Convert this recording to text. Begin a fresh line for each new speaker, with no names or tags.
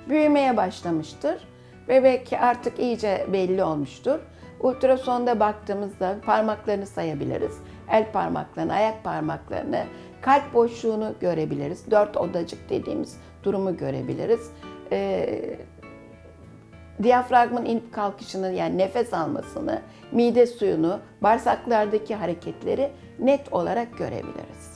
büyümeye başlamıştır. Bebek artık iyice belli olmuştur. Ultrasonda baktığımızda parmaklarını sayabiliriz. El parmaklarını, ayak parmaklarını, kalp boşluğunu görebiliriz. 4 odacık dediğimiz durumu görebiliriz. Diyafragmın inip kalkışını, yani nefes almasını, mide suyunu, bağırsaklardaki hareketleri net olarak görebiliriz.